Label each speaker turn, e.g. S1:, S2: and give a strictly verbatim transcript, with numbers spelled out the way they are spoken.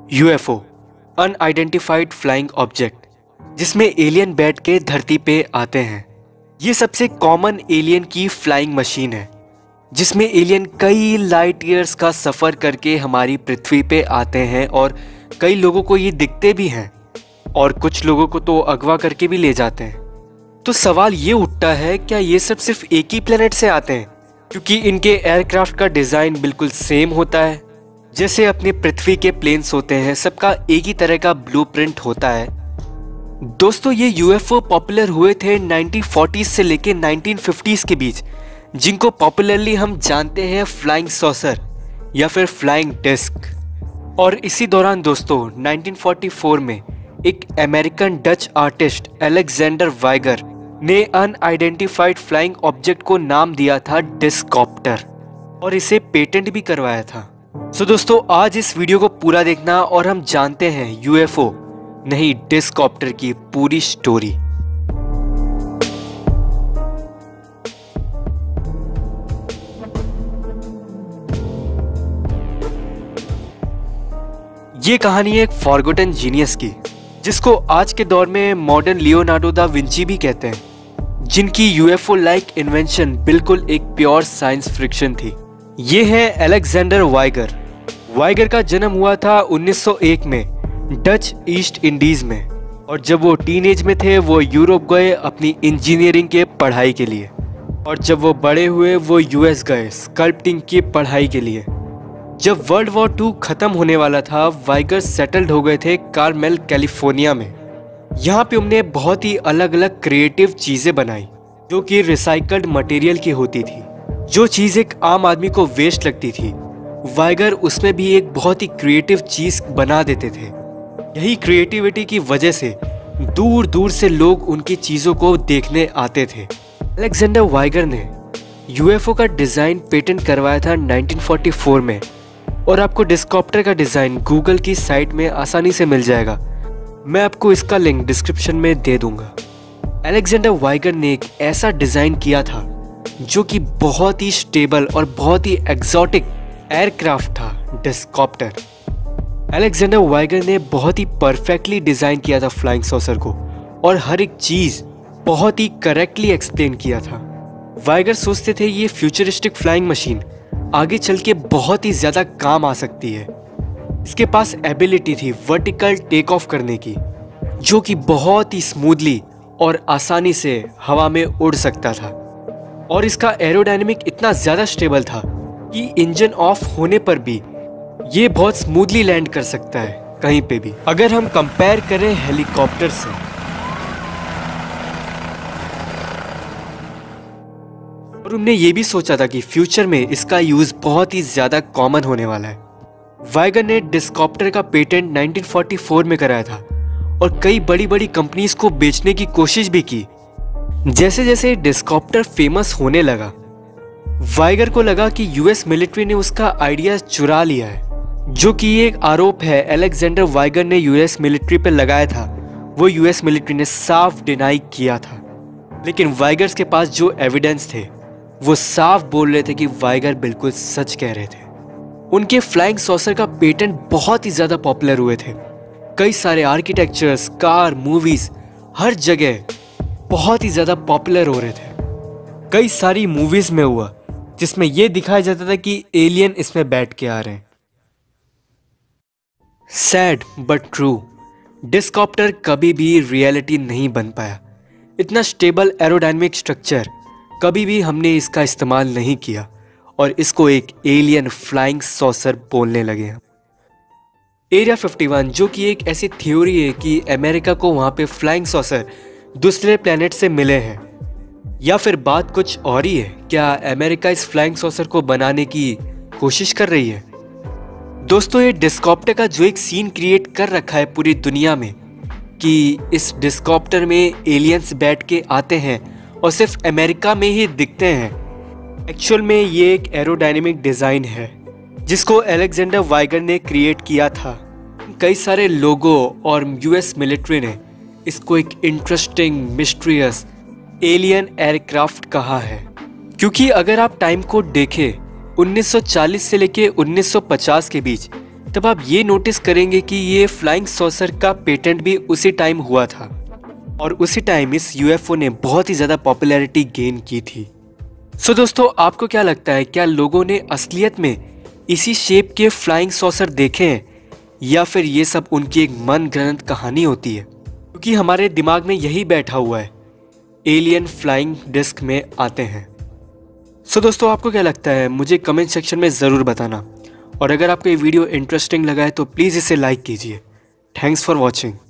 S1: UFO unidentified flying object, जिसमें alien बैठ के धरती पे आते हैं। ये सबसे कॉमन एलियन की फ्लाइंग मशीन है, जिसमें एलियन कई लाइट ईयर्स का सफ़र करके हमारी पृथ्वी पे आते हैं और कई लोगों को ये दिखते भी हैं और कुछ लोगों को तो अगवा करके भी ले जाते हैं। तो सवाल ये उठता है, क्या ये सब सिर्फ एक ही प्लेनेट से आते हैं? क्योंकि इनके एयरक्राफ्ट का डिज़ाइन बिल्कुल सेम होता है, जैसे अपने पृथ्वी के प्लेन्स होते हैं, सबका एक ही तरह का ब्लूप्रिंट होता है। दोस्तों, ये यूएफओ पॉपुलर हुए थे नाइनटीन फोर्टीज़ से लेके नाइनटीन फिफ्टीज़ के बीच, जिनको पॉपुलरली हम जानते हैं फ्लाइंग सॉसर या फिर फ्लाइंग डिस्क। और इसी दौरान दोस्तों नाइनटीन फोर्टी फोर में एक अमेरिकन डच आर्टिस्ट अलेक्जेंडर वाइगर ने अनआइडेंटिफाइड फ्लाइंग ऑब्जेक्ट को नाम दिया था डिस्कॉप्टर और इसे पेटेंट भी करवाया था। सो दोस्तों, आज इस वीडियो को पूरा देखना और हम जानते हैं यूएफओ नहीं डिस्कॉप्टर की पूरी स्टोरी। ये कहानी है एक फॉरगॉटन जीनियस की, जिसको आज के दौर में मॉडर्न लियोनार्डो दा विंची भी कहते हैं, जिनकी यूएफओ लाइक इन्वेंशन बिल्कुल एक प्योर साइंस फिक्शन थी। ये है अलेक्जेंडर वाइगर। वाइगर का जन्म हुआ था उन्नीस सौ एक में डच ईस्ट इंडीज में, और जब वो टीनेज में थे वो यूरोप गए अपनी इंजीनियरिंग के पढ़ाई के लिए, और जब वो बड़े हुए वो यूएस गए स्कल्पटिंग की पढ़ाई के लिए। जब वर्ल्ड वॉर टू खत्म होने वाला था, वाइगर सेटल्ड हो गए थे कार्मेल कैलिफोर्निया में। यहाँ पे उन्होंने बहुत ही अलग अलग क्रिएटिव चीज़ें बनाई जो कि रिसाइकल्ड मटेरियल की होती थी। जो चीज़ एक आम आदमी को वेस्ट लगती थी, वाइगर उसमें भी एक बहुत ही क्रिएटिव चीज़ बना देते थे। यही क्रिएटिविटी की वजह से दूर दूर से लोग उनकी चीज़ों को देखने आते थे। अलेक्जेंडर वाइगर ने यूएफओ का डिज़ाइन पेटेंट करवाया था नाइनटीन फोर्टी फोर में, और आपको डिस्कॉप्टर का डिज़ाइन गूगल की साइट में आसानी से मिल जाएगा। मैं आपको इसका लिंक डिस्क्रिप्शन में दे दूंगा। अलेक्जेंडर वाइगर ने एक ऐसा डिज़ाइन किया था जो कि बहुत ही स्टेबल और बहुत ही एक्सोटिक एयरक्राफ्ट था, डिस्कॉप्टर। अलेक्जेंडर वाइगर ने बहुत ही परफेक्टली डिज़ाइन किया था फ्लाइंग सॉसर को, और हर एक चीज़ बहुत ही करेक्टली एक्सप्लेन किया था। वाइगर सोचते थे ये फ्यूचरिस्टिक फ्लाइंग मशीन आगे चल के बहुत ही ज़्यादा काम आ सकती है। इसके पास एबिलिटी थी वर्टिकल टेक ऑफ करने की, जो कि बहुत ही स्मूथली और आसानी से हवा में उड़ सकता था, और इसका एरोडायनेमिक इतना ज़्यादा स्टेबल था कि इंजन ऑफ होने पर भी ये बहुत स्मूथली लैंड कर सकता है कहीं पे भी। अगर हम कंपेयर करें हेलीकॉप्टर से, और उन्होंने ये भी सोचा था कि फ्यूचर में इसका यूज़ बहुत ही ज़्यादा कॉमन होने वाला है। वाइगर ने डिस्कॉप्टर का पेटेंट नाइनटीन फोर्टी फोर में कराया था और कई बड़ी बड़ी कंपनीज को बेचने की कोशिश भी की। जैसे जैसे डिस्कॉप्टर फेमस होने लगा, वाइगर को लगा कि यूएस मिलिट्री ने उसका आइडिया चुरा लिया है, जो कि एक आरोप है अलेक्जेंडर वाइगर ने यूएस मिलिट्री पर लगाया था। वो यूएस मिलिट्री ने साफ डिनाई किया था, लेकिन वाइगर्स के पास जो एविडेंस थे वो साफ बोल रहे थे कि वाइगर बिल्कुल सच कह रहे थे। उनके फ्लाइंग सॉसर का पेटेंट बहुत ही ज़्यादा पॉपुलर हुए थे। कई सारे आर्किटेक्चर्स, कार, मूवीज़, हर जगह बहुत ही ज़्यादा पॉपुलर हो रहे थे। कई सारी मूवीज़ में हुआ जिसमें यह दिखाया जाता था कि एलियन इसमें बैठ के आ रहे हैं। सैड बट ट्रू, डिस्कॉप्टर कभी भी रियलिटी नहीं बन पाया। इतना स्टेबल एरोडायनेमिक स्ट्रक्चर कभी भी हमने इसका इस्तेमाल नहीं किया, और इसको एक एलियन फ्लाइंग सॉसर बोलने लगे हैं। एरिया फिफ्टी वन, जो कि एक ऐसी थ्योरी है कि अमेरिका को वहाँ पे फ्लाइंग सॉसर दूसरे प्लेनेट से मिले हैं, या फिर बात कुछ और ही है। क्या अमेरिका इस फ्लाइंग सॉसर को बनाने की कोशिश कर रही है? दोस्तों, ये डिस्कॉप्टर का जो एक सीन क्रिएट कर रखा है पूरी दुनिया में कि इस डिस्कॉप्टर में एलियंस बैठ के आते हैं और सिर्फ अमेरिका में ही दिखते हैं, एक्चुअल में ये एक एरोडायनेमिक डिज़ाइन है जिसको अलेक्जेंडर वाइगर ने क्रिएट किया था। कई सारे लोगों और यूएस मिलिट्री ने इसको एक इंटरेस्टिंग मिस्टीरियस एलियन एयरक्राफ्ट कहा है, क्योंकि अगर आप टाइम को देखें उन्नीस सौ चालीस से लेके उन्नीस सौ पचास के बीच तब आप ये नोटिस करेंगे कि ये फ्लाइंग सॉसर का पेटेंट भी उसी टाइम हुआ था और उसी टाइम इस यूएफओ ने बहुत ही ज़्यादा पॉपुलैरिटी गेन की थी। सो दोस्तों, आपको क्या लगता है, क्या लोगों ने असलियत में इसी शेप के फ्लाइंग सॉसर देखे हैं या फिर ये सब उनकी एक मन गढ़ंत कहानी होती है? क्योंकि हमारे दिमाग में यही बैठा हुआ है, एलियन फ्लाइंग डिस्क में आते हैं। सो दोस्तों, आपको क्या लगता है, मुझे कमेंट सेक्शन में ज़रूर बताना। और अगर आपको ये वीडियो इंटरेस्टिंग लगा है तो प्लीज़ इसे लाइक कीजिए। Thanks for watching.